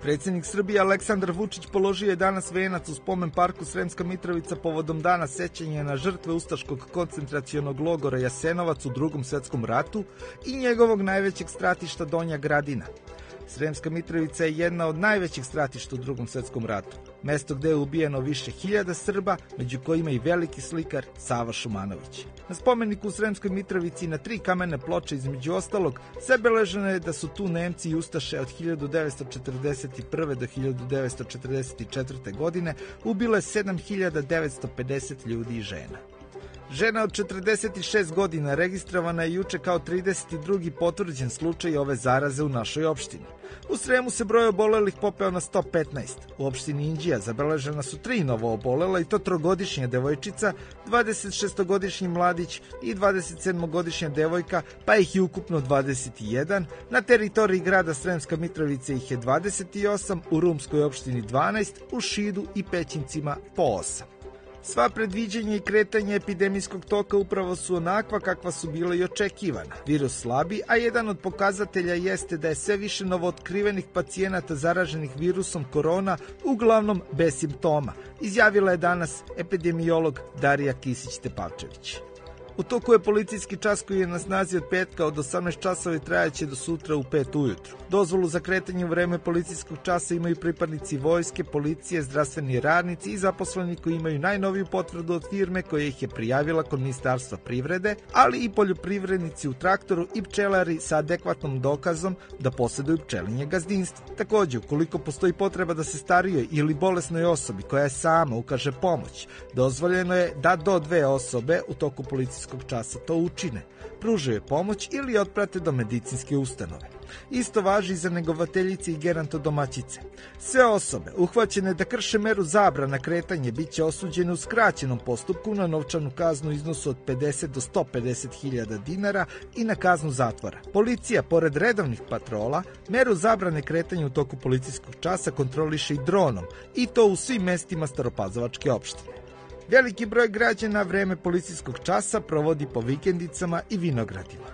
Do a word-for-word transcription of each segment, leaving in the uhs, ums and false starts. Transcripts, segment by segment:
Predsjednik Srbije Aleksandar Vučić položio je danas venac u spomen parku Sremska Mitrovica povodom dana sećanja na žrtve ustaškog koncentracionog logora Jasenovac u Drugom svjetskom ratu i njegovog najvećeg stratišta Donja Gradina. Sremska Mitrovica je jedna od najvećih stratišta u Drugom svjetskom ratu, mesto gde je ubijeno više hiljada Srba, među kojima i veliki slikar Sava Šumanović. Na spomeniku u Sremskoj Mitrovici na tri kamene ploče između ostalog zabeleženo je da su tu Nemci i Ustaše od hiljadu devetsto četrdeset prve. do hiljadu devetsto četrdeset četvrte. godine ubile sedam hiljada devetsto pedeset ljudi i žena. Žena od četrdeset šest godina registrovana je juče kao trideset drugi potvrđen slučaj ove zaraze u našoj opštini. U Sremu se broj obolelih popeo na sto petnaest. U opštini Inđija zabeležena su tri novo obolela i to trogodišnja devojčica, dvadesetšestogodišnji mladić i dvadesetsedmogodišnja devojka, pa ih je ukupno dvadeset jedan. Na teritoriji grada Sremska Mitrovica ih je dvadeset osam, u Rumskoj opštini dvanaest, u Šidu i Pećincima po osam. Sva predviđenja i kretanja epidemijskog toka upravo su onakva kakva su bila i očekivana. Virus slabi, a jedan od pokazatelja jeste da je sve više novootkrivenih pacijenata zaraženih virusom korona uglavnom bez simptoma, izjavila je danas epidemiolog Darija Kisić-Tepavčević. U toku je policijski čas koji je na snazi od petka od osamnaest časova i trajaće do sutra u pet ujutru. Dozvolu za kretanje u vreme policijskog časa imaju pripadnici vojske, policije, zdravstveni radnici i zaposleni koji imaju najnoviju potvrdu od firme koja ih je prijavila kod Ministarstva privrede, ali i poljoprivrednici u traktoru i pčelari sa adekvatnom dokazom da posjeduju pčelinje gazdinstvo. Također, ukoliko postoji potreba da se starijoj ili bolesnoj osobi koja je sama ukaže pomoć, dozvoljeno je da do dve osobe u toku policijskog časa to učine, pružaju pomoć ili otprate do medicinske ustanove. Isto važi i za negovateljice i gerontodomaćice. Sve osobe uhvaćene da krše meru zabrana kretanja biće osuđene u skraćenom postupku na novčanu kaznu u iznosu od pedeset do sto pedeset hiljada dinara i na kaznu zatvora. Policija, pored redovnih patrola, meru zabrane kretanja u toku policijskog časa kontroliše i dronom, i to u svim mestima Staropazovačke opštine. Veliki broj građana vreme policijskog časa provodi po vikendicama i vinogradima.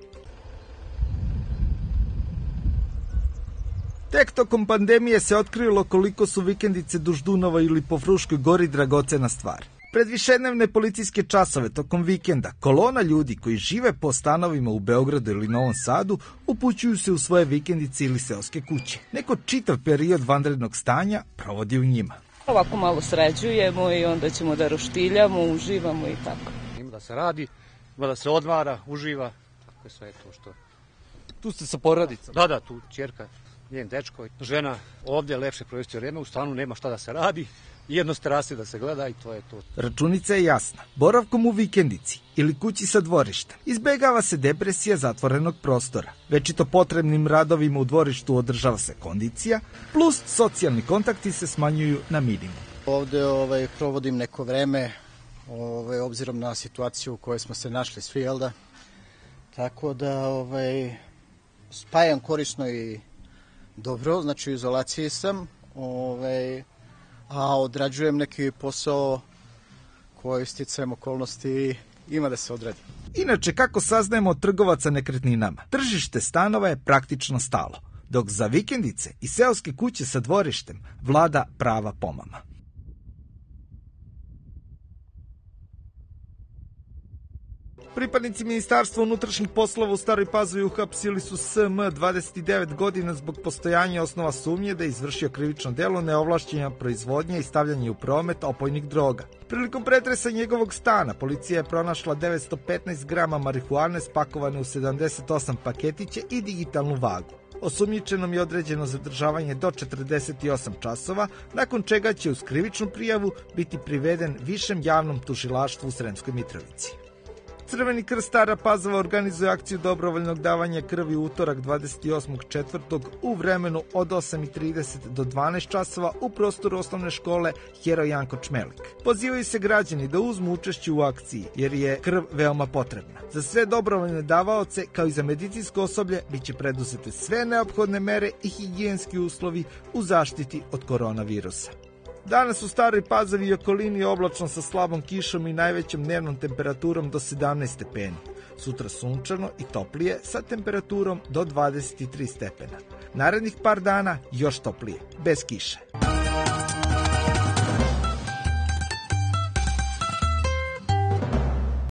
Tek tokom pandemije se otkrilo koliko su vikendice duž Dunava ili po Fruškoj gori dragocena stvar. Pred višednevne policijske časove tokom vikenda, kolona ljudi koji žive po stanovima u Beogradu ili Novom Sadu upućuju se u svoje vikendice ili seoske kuće. Neko čitav period vanrednog stanja provodi u njima. Ovako malo sređujemo i onda ćemo da roštiljamo, uživamo i tako. Ima da se radi, ima da se odmara, uživa, tako je sve to što... Tu ste sa porodicom? Da, da, tu ćerka, njen dečko, žena ovdje lepše provesti vreme, u stanu nema šta da se radi, jedno s terase da se gleda i to je to. Računica je jasna. Boravkom u vikendici ili kući sa dvorištem izbegava se depresija zatvorenog prostora. Večito potrebnim radovima u dvorištu održava se kondicija, plus socijalni kontakti se smanjuju na minimum. Ovde ovaj, provodim neko vreme, ovaj, obzirom na situaciju u kojoj smo se našli svi, jel da? Tako da ovaj, spajam korisno i dobro, znači u izolaciji sam, ovaj, a odrađujem neki posao koji sticajem okolnosti ima da se odradi. Inače, kako saznajemo od trgovaca nekretninama, tržište stanova je praktično stalo, dok za vikendice i seoske kuće sa dvorištem vlada prava pomama. Pripadnici Ministarstva unutrašnjih poslova u Staroj Pazovi uhapsili su S M dvadeset devet godina zbog postojanja osnova sumnje da je izvršio krivično delo neovlašćenja proizvodnje i stavljanja u promet opojnih droga. Prilikom pretresa njegovog stana, policija je pronašla devetsto petnaest grama marihuane spakovane u sedamdeset osam paketića i digitalnu vagu. Osumnjičenom je određeno zadržavanje do četrdeset osam časova, nakon čega će uz krivičnu prijavu biti priveden Višem javnom tužilaštvu u Sremskoj Mitrovici. Crveni krst Stara Pazova organizuje akciju dobrovoljnog davanja krvi u utorak dvadeset osmog četvrtog u vremenu od osam i trideset do dvanaest časova u prostoru osnovne škole Heroj Janko Čmelik. Pozivaju se građani da uzmu učešće u akciji jer je krv veoma potrebna. Za sve dobrovoljne davaoce kao i za medicinsko osoblje biće preduzete sve neophodne mere i higijenski uslovi u zaštiti od koronavirusa. Danas u Staroj Pazovi i okolini je oblačno sa slabom kišom i najvećom dnevnom temperaturom do sedamnaest stepeni. Sutra sunčano i toplije sa temperaturom do dvadeset tri stepena. Narednih par dana još toplije, bez kiše.